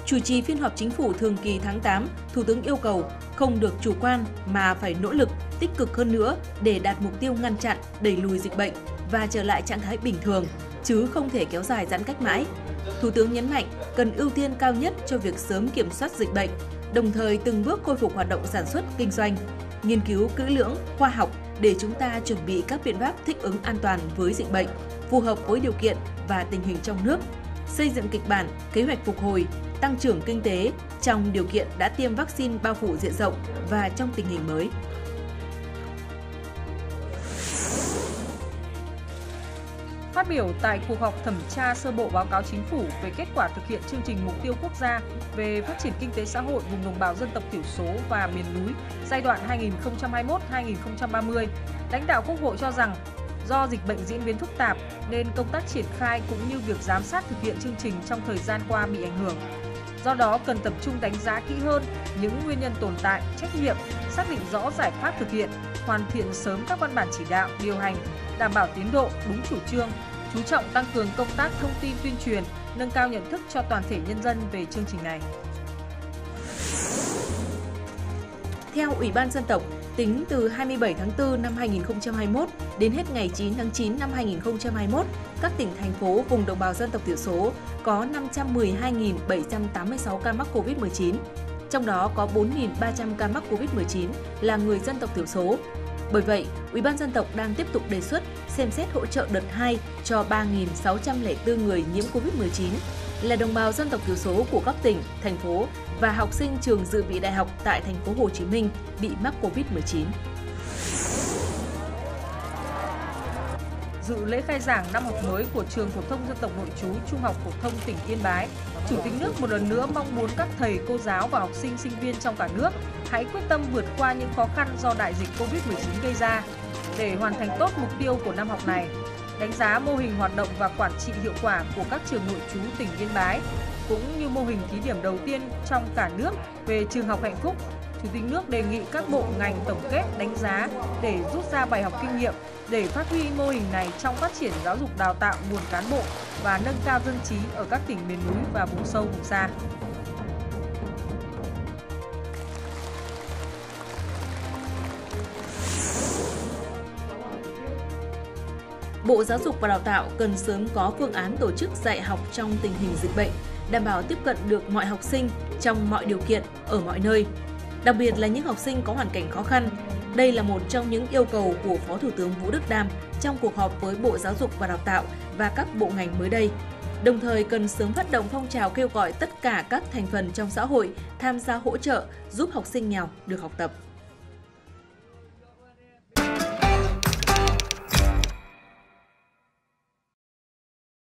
Chủ trì phiên họp Chính phủ thường kỳ tháng 8, Thủ tướng yêu cầu không được chủ quan mà phải nỗ lực, tích cực hơn nữa để đạt mục tiêu ngăn chặn, đẩy lùi dịch bệnh và trở lại trạng thái bình thường, chứ không thể kéo dài giãn cách mãi. Thủ tướng nhấn mạnh cần ưu tiên cao nhất cho việc sớm kiểm soát dịch bệnh, đồng thời từng bước khôi phục hoạt động sản xuất, kinh doanh, nghiên cứu kỹ lưỡng, khoa học để chúng ta chuẩn bị các biện pháp thích ứng an toàn với dịch bệnh, phù hợp với điều kiện và tình hình trong nước, xây dựng kịch bản, kế hoạch phục hồi, tăng trưởng kinh tế trong điều kiện đã tiêm vaccine bao phủ diện rộng và trong tình hình mới. Phát biểu tại cuộc họp thẩm tra sơ bộ báo cáo Chính phủ về kết quả thực hiện chương trình mục tiêu quốc gia về phát triển kinh tế xã hội vùng đồng bào dân tộc thiểu số và miền núi giai đoạn 2021-2030, lãnh đạo Quốc hội cho rằng do dịch bệnh diễn biến phức tạp nên công tác triển khai cũng như việc giám sát thực hiện chương trình trong thời gian qua bị ảnh hưởng. Do đó cần tập trung đánh giá kỹ hơn những nguyên nhân tồn tại, trách nhiệm, xác định rõ giải pháp thực hiện, hoàn thiện sớm các văn bản chỉ đạo, điều hành, đảm bảo tiến độ, đúng chủ trương, chú trọng tăng cường công tác thông tin tuyên truyền, nâng cao nhận thức cho toàn thể nhân dân về chương trình này. Theo Ủy ban Dân tộc, tính từ 27 tháng 4 năm 2021 đến hết ngày 9 tháng 9 năm 2021, các tỉnh, thành phố vùng đồng bào dân tộc thiểu số có 512.786 ca mắc COVID-19. Trong đó có 4.300 ca mắc COVID-19 là người dân tộc thiểu số. Bởi vậy, Ủy ban Dân tộc đang tiếp tục đề xuất xem xét hỗ trợ đợt 2 cho 3.604 người nhiễm COVID-19 là đồng bào dân tộc thiểu số của các tỉnh, thành phố và học sinh trường dự bị đại học tại thành phố Hồ Chí Minh bị mắc COVID-19. Dự lễ khai giảng năm học mới của Trường Phổ thông Dân tộc Nội trú Trung học Phổ thông tỉnh Yên Bái, Chủ tịch nước một lần nữa mong muốn các thầy, cô giáo và học sinh, sinh viên trong cả nước hãy quyết tâm vượt qua những khó khăn do đại dịch Covid-19 gây ra để hoàn thành tốt mục tiêu của năm học này. Đánh giá mô hình hoạt động và quản trị hiệu quả của các trường nội trú tỉnh Yên Bái, cũng như mô hình thí điểm đầu tiên trong cả nước về trường học hạnh phúc, Chủ tịch nước đề nghị các bộ ngành tổng kết đánh giá để rút ra bài học kinh nghiệm để phát huy mô hình này trong phát triển giáo dục đào tạo nguồn cán bộ và nâng cao dân trí ở các tỉnh miền núi và vùng sâu vùng xa. Bộ Giáo dục và Đào tạo cần sớm có phương án tổ chức dạy học trong tình hình dịch bệnh, đảm bảo tiếp cận được mọi học sinh trong mọi điều kiện, ở mọi nơi. Đặc biệt là những học sinh có hoàn cảnh khó khăn. Đây là một trong những yêu cầu của Phó Thủ tướng Vũ Đức Đam trong cuộc họp với Bộ Giáo dục và Đào tạo và các bộ ngành mới đây. Đồng thời cần sớm phát động phong trào kêu gọi tất cả các thành phần trong xã hội tham gia hỗ trợ giúp học sinh nghèo được học tập.